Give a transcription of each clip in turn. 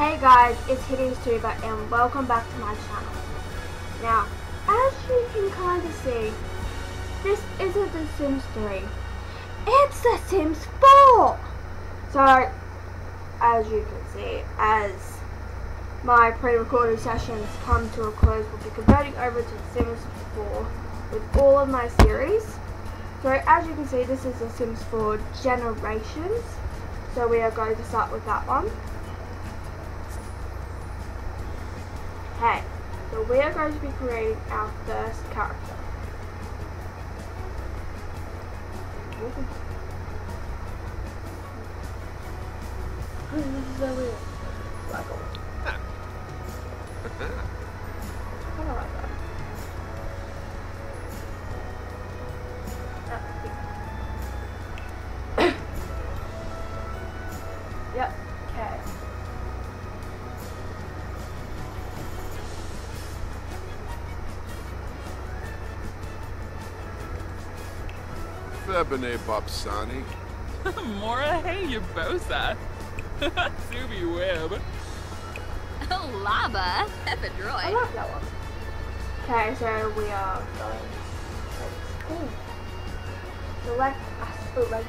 Hey guys, it's HideousTuber and welcome back to my channel. Now, as you can kind of see, this isn't The Sims 3, it's The Sims 4! So, as you can see, as my pre-recorded sessions come to a close, we'll be converting over to The Sims 4 with all of my series. So, as you can see, this is The Sims 4 Generations. So we are going to start with that one. Okay, so we are going to be creating our first character. This is so weird. Like kind of like that. Yep, okay. Febine Bopsani. Mora, hey, you bosa. Subi Web. Lava, Ephedroid. I like that one. Okay, so we are going. Select aspiration.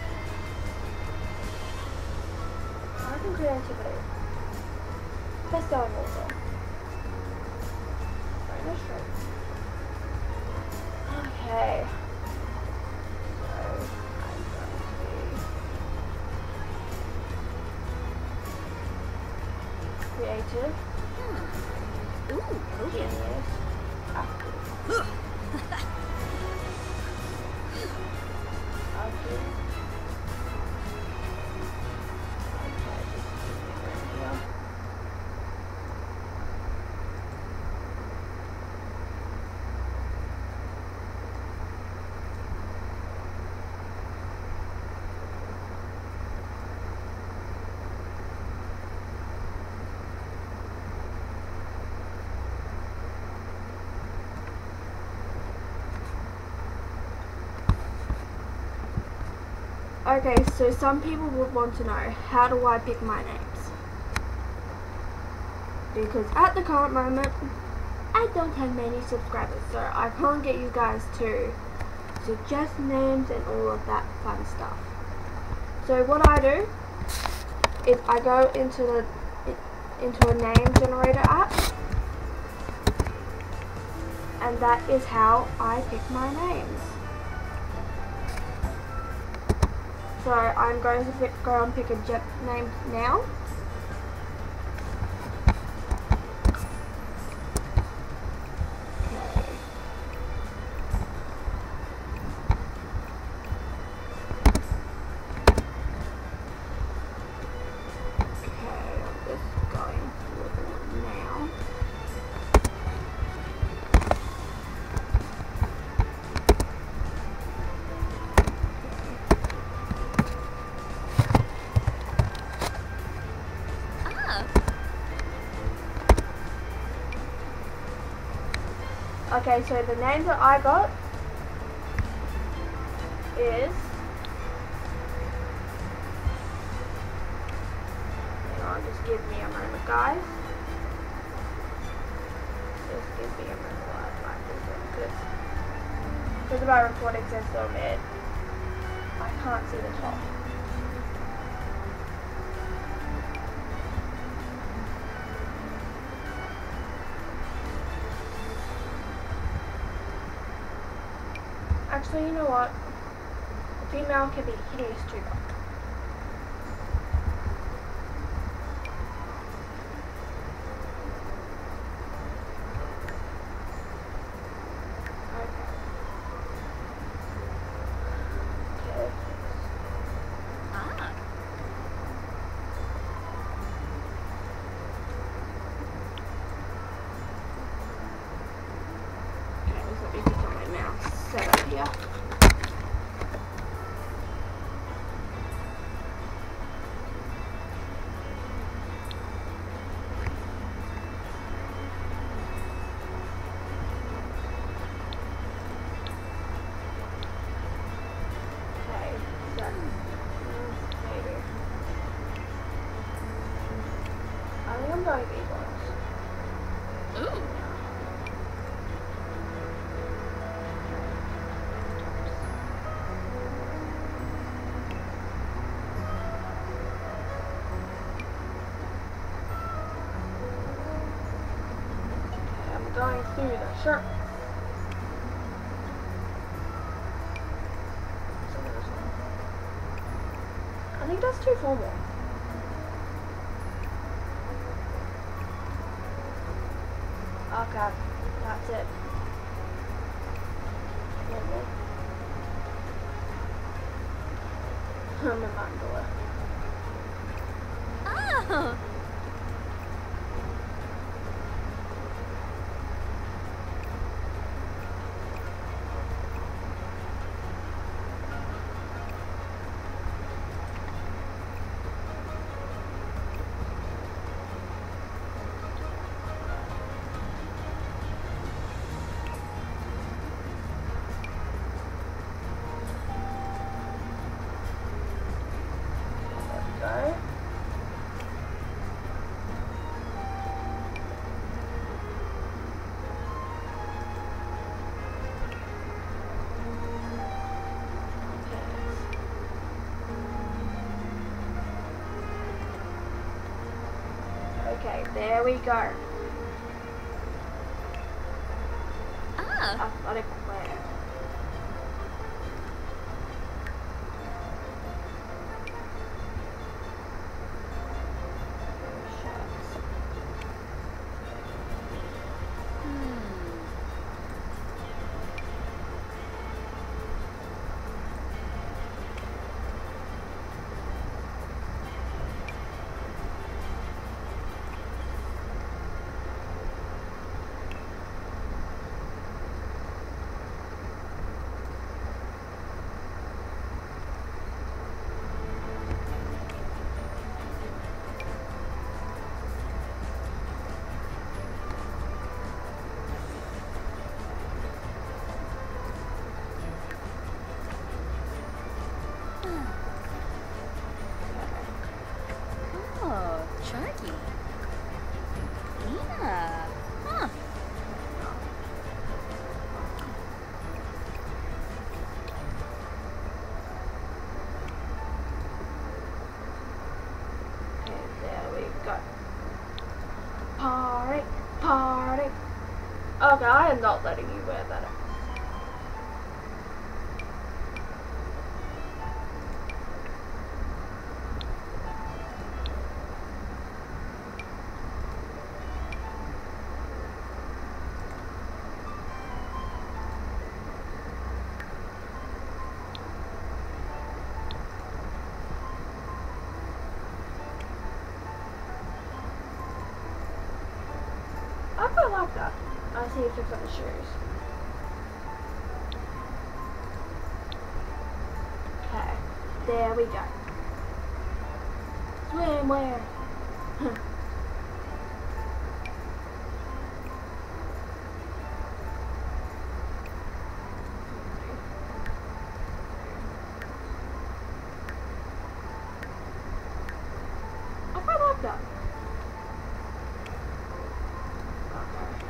I can creativity. Let's go in also. Right, straight. Okay. So I'm going to be creative. Ooh, okay. Genius. Active. Okay, so some people would want to know, how do I pick my names? Because at the current moment, I don't have many subscribers, so I can't get you guys to suggest names and all of that fun stuff. So what I do is I go into a name generator app, and that is how I pick my names. So I'm going to go and pick a name now. Okay, so the name that I got is, hang on, just give me a moment, guys. Just give me a moment while I type this in, because of my recording says so mid, I can't see the top. Actually, you know what? The female can be HideousTuber. I'm going these ones. Ooh. Okay, I'm going through the shirt. I think that's too formal. Okay, that's it. I'm in Mandala. Oh! Go. Okay, there we go. Ah! Athletic wear. Shirts. Oh, Sharky. Yeah. Huh. Okay, there we go. Party, party. Okay, I am not letting you wear that. I quite like that. I see it fits on the shoes. Okay, there we go. Swimwear. I quite like that. Okay.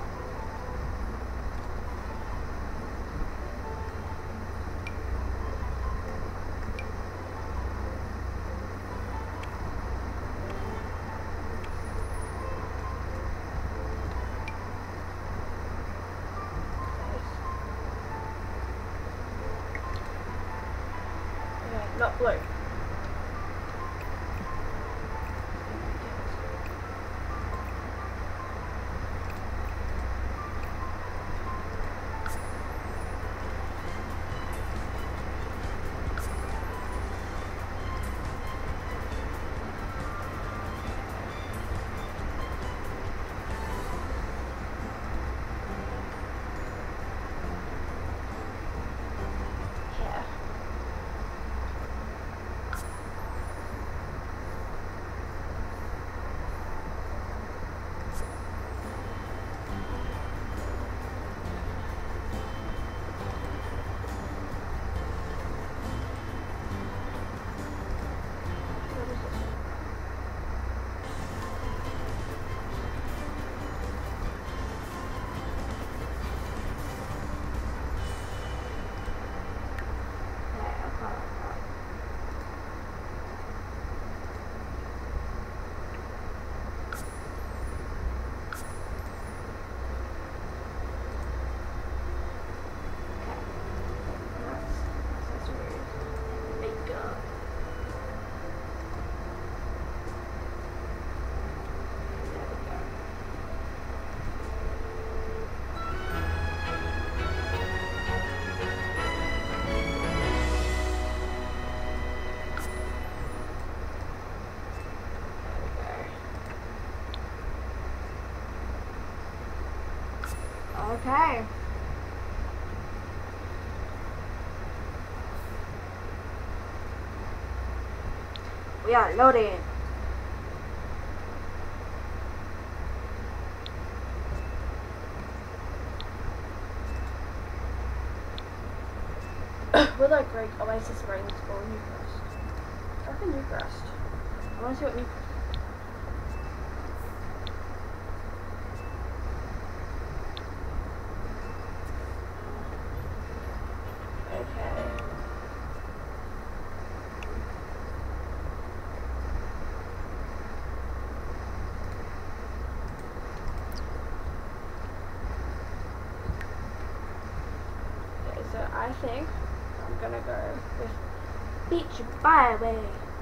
Okay, not blue. Yeah. Okay. We are loading. We're like Greek Oasis Springs or Newcrest. I reckon Newcrest. I want to see what Newcrest. Okay. Okay, so I think I'm gonna go with Beach Byway.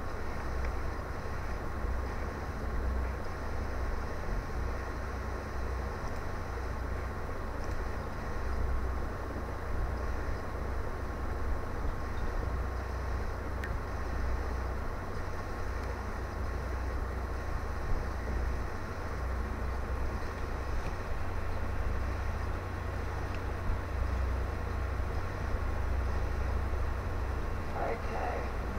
Okay.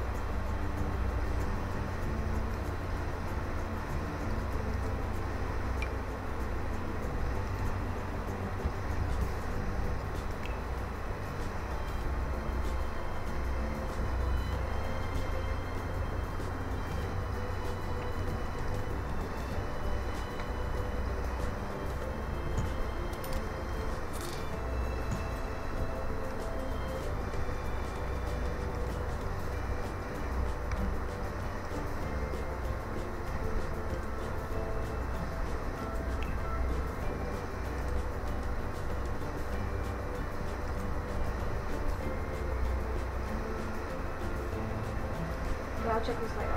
Yeah, I'll check this later.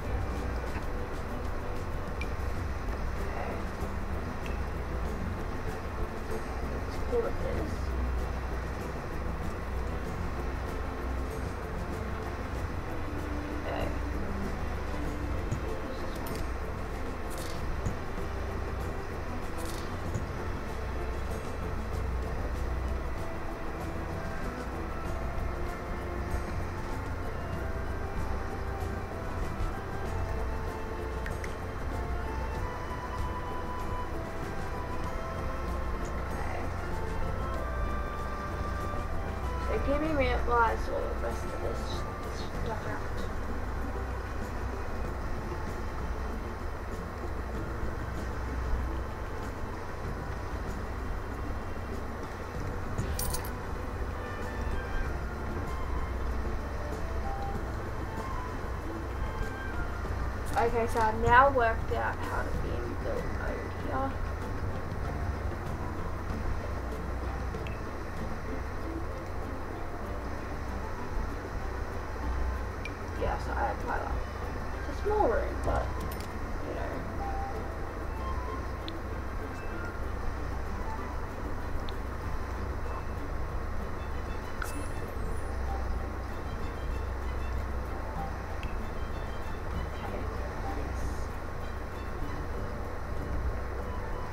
Okay. Let's pull up this. Okay. So give me a minute while I sort the rest of this stuff out. Okay, so I've now worked out how to be in build mode here. Yeah, so I have quite a, it's a small room, but you know. Okay.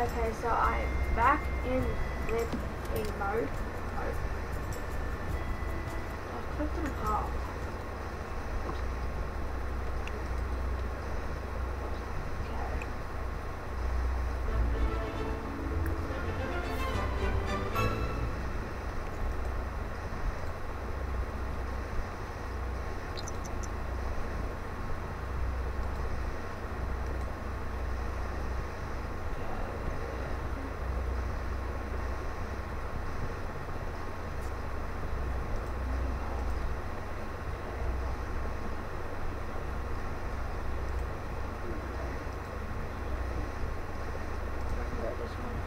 Okay, so I'm back in living mode. I clicked on path. Okay. This one.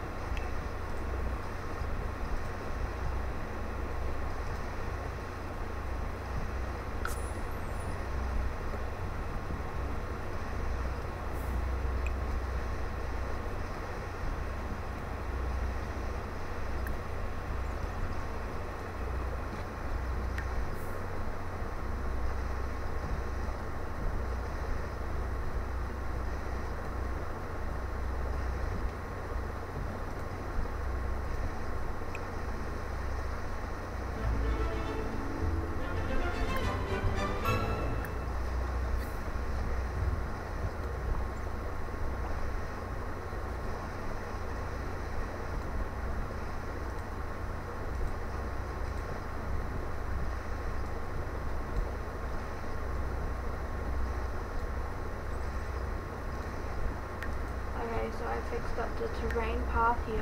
Okay, so I fixed up the terrain path here.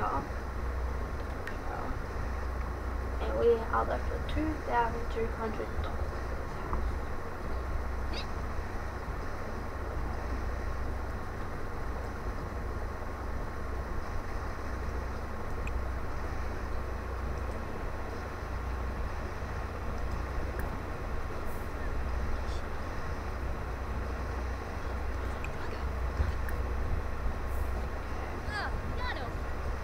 And we are left with $2,200. Got him.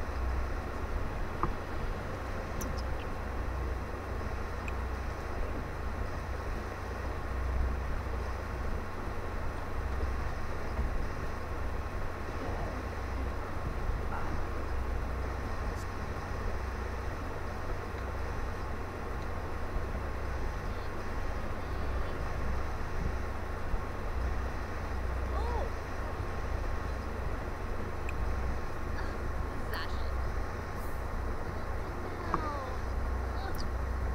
Oh. Fashion. No.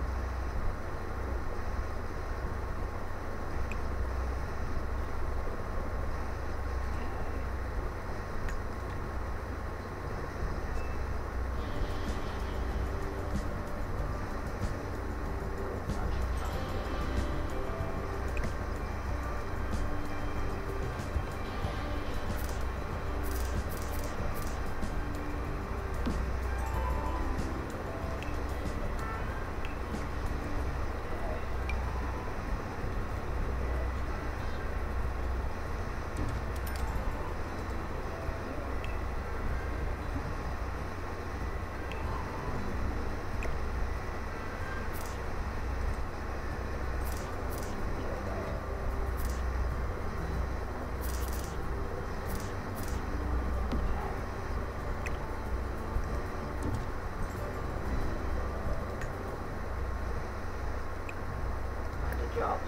Good job.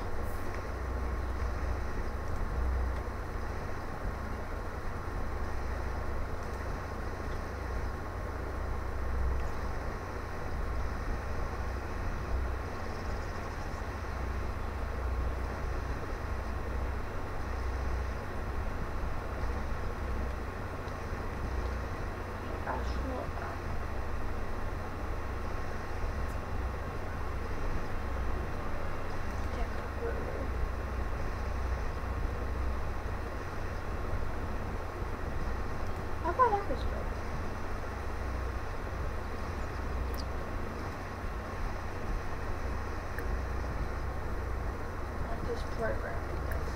How about orchestra? Like this programming this.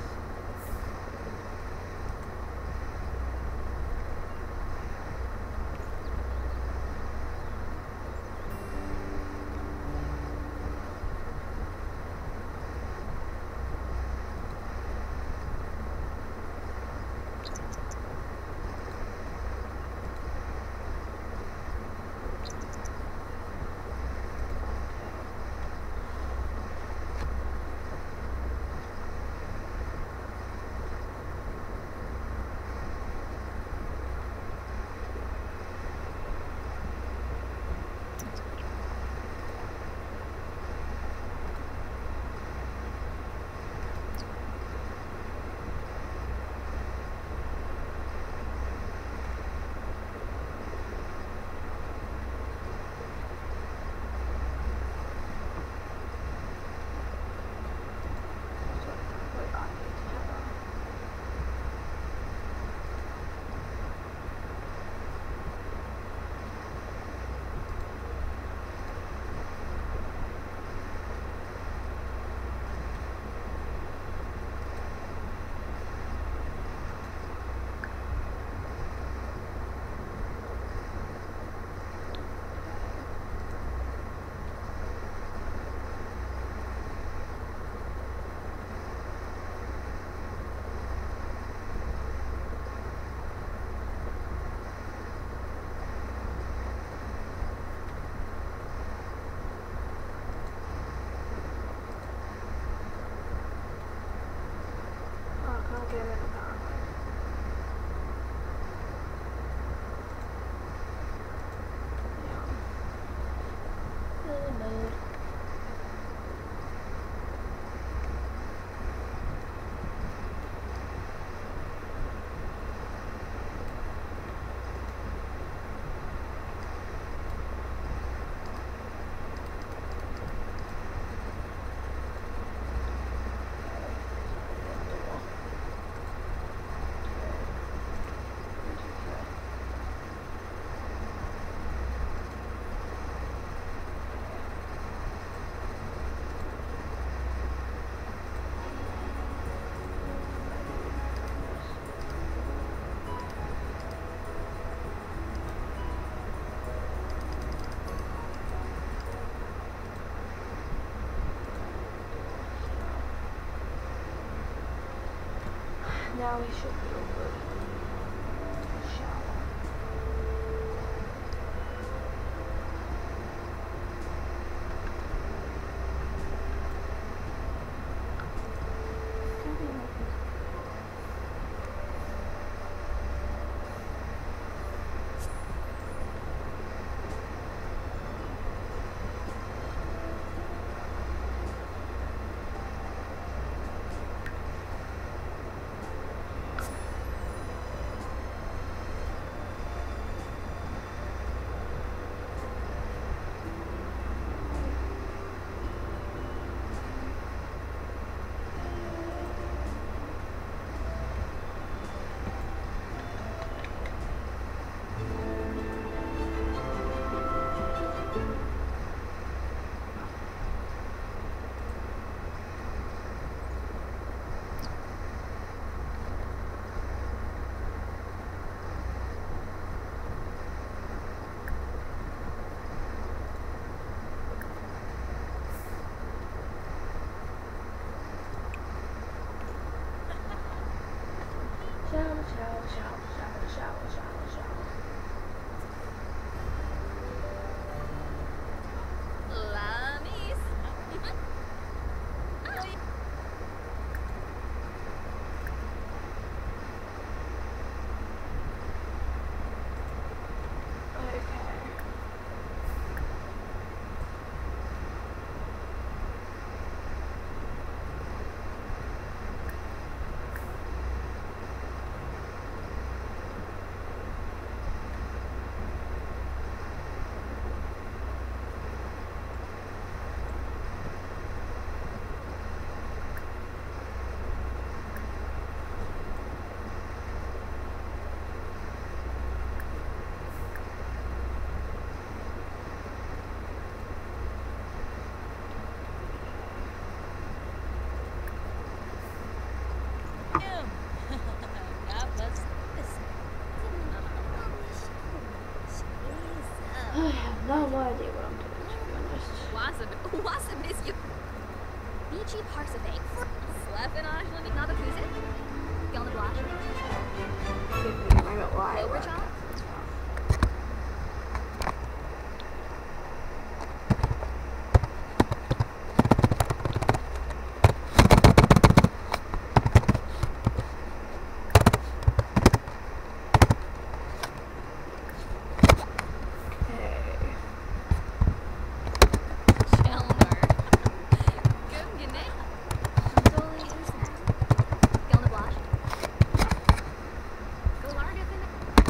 Now we should be over the shower. Shower. Lamis. Okay. I have no idea what I'm doing, to be honest. Wasab is you. Michi Parsave. Slepen Ashland, not a Kuzik. Gonna Blash. Give me a moment while I Over, work John? out this stuff. Chelmer. Good Gune. Soli Usna. Gonna Blash. Go Larga Fin.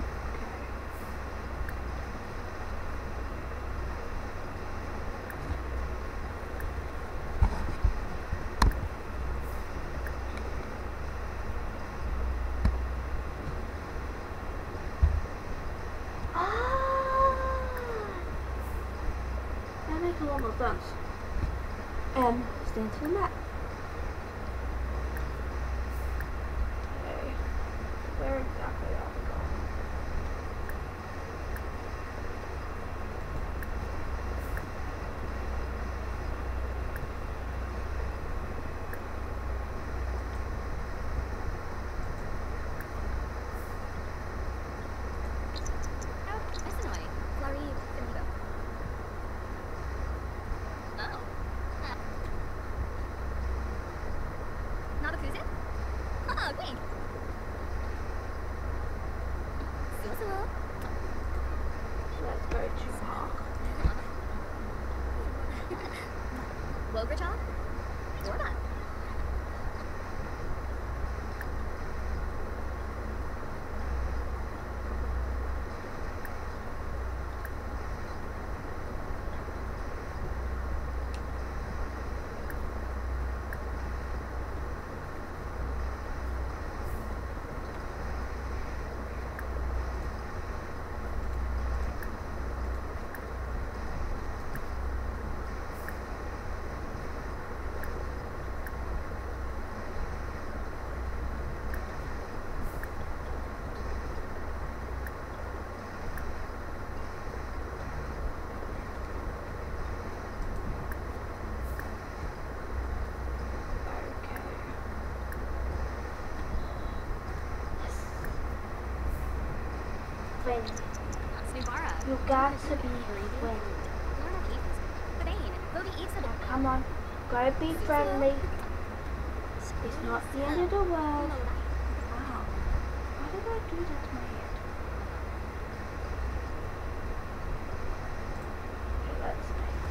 That makes a lot more sense. M stands for map. Okay. Where exactly are we going? Oh, Essenoi. Clarid Finito. Oh. Not a Kuzik? Oh, wait. Suo. Let's go to Hawk. Wograchon? Jordan. wind. Snubara. You got to be wind. Now, come on. Gotta be friendly. It's not the end of the world. Wow. Why did I do that to my head? Okay, let's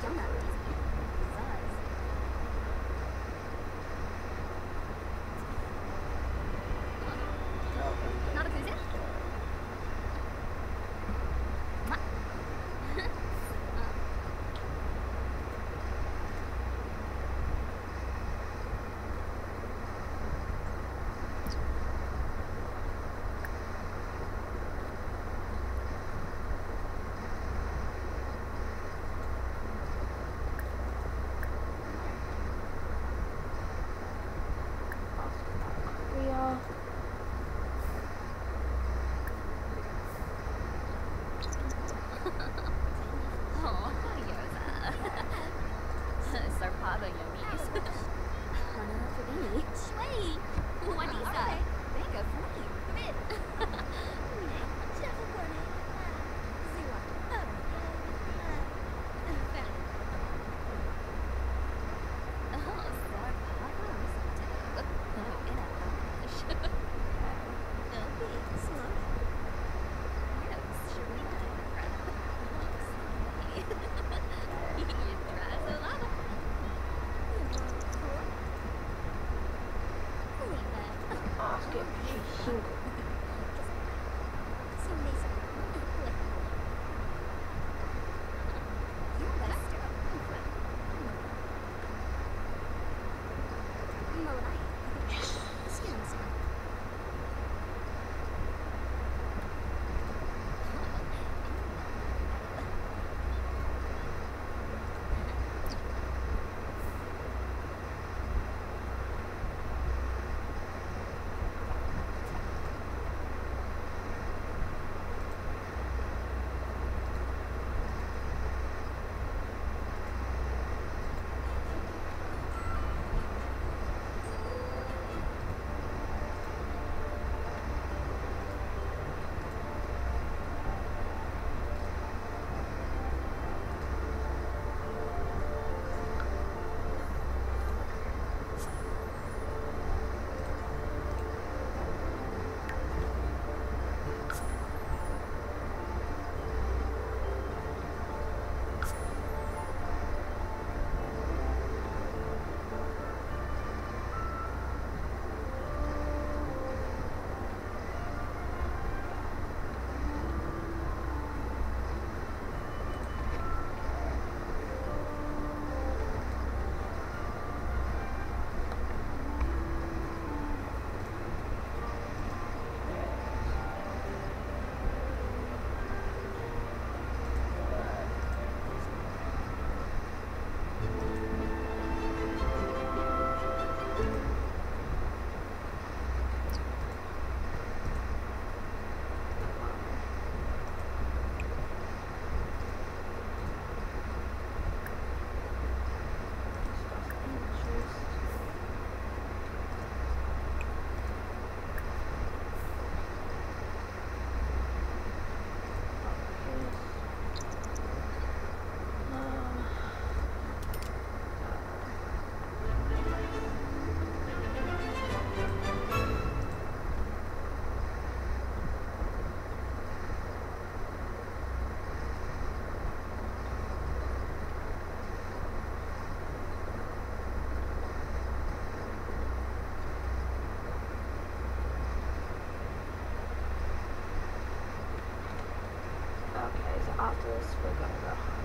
after this, we're gonna go home.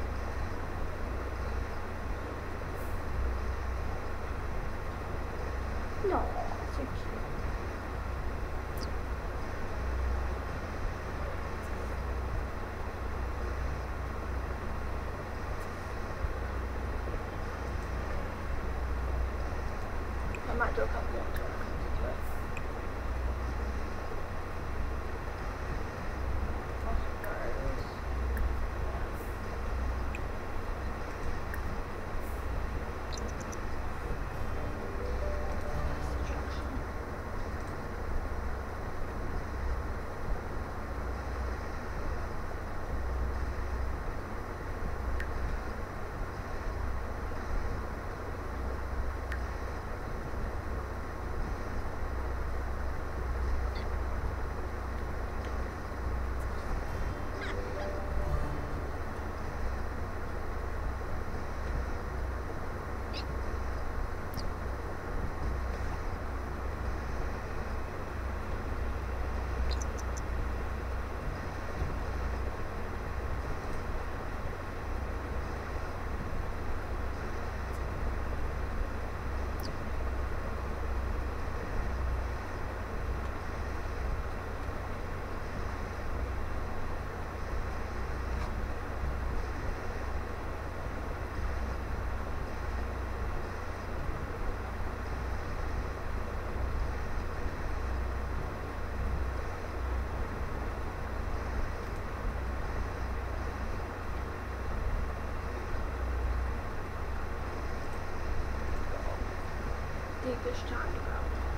No, so cute. I might do a couple more to it. think it's time to go.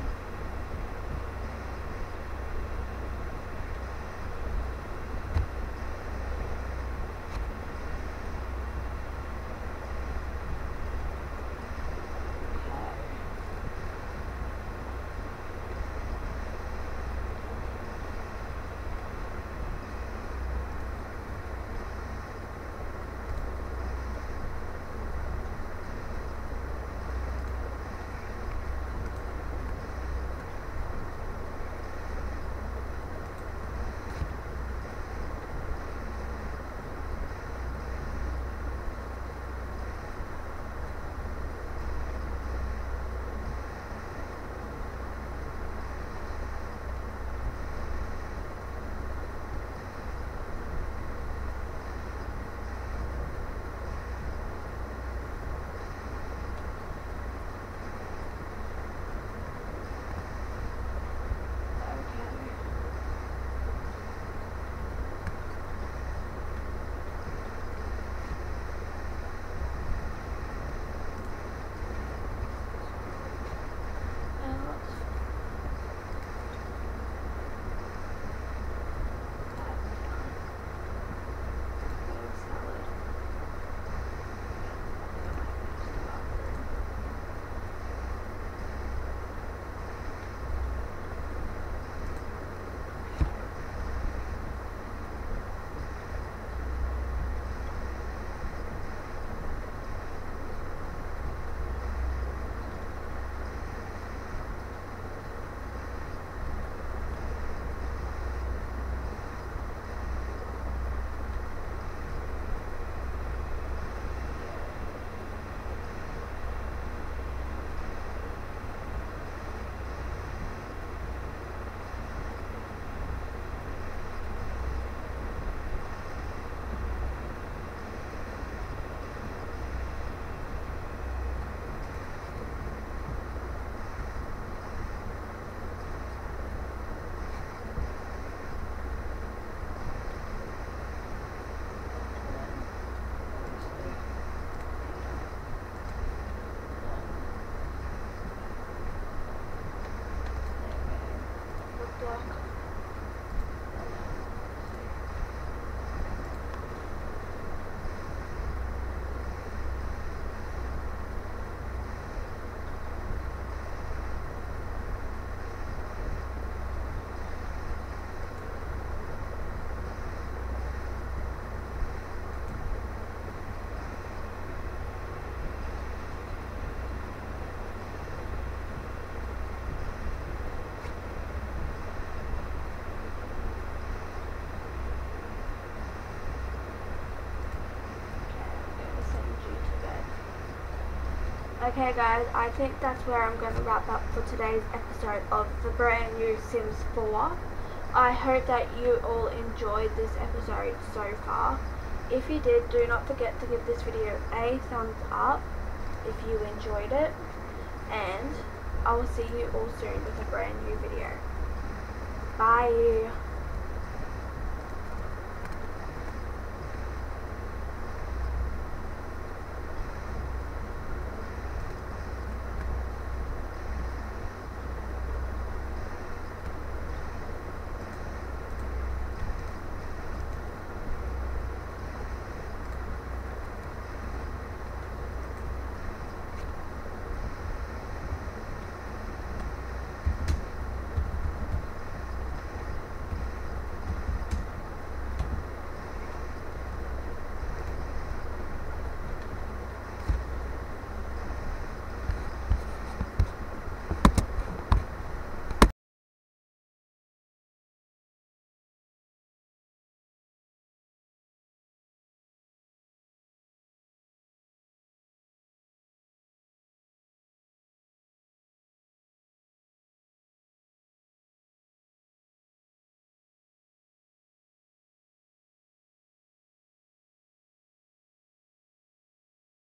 Okay guys, I think that's where I'm going to wrap up for today's episode of the brand new Sims 4. I hope that you all enjoyed this episode so far. If you did, do not forget to give this video a thumbs up if you enjoyed it. And I will see you all soon with a brand new video. Bye!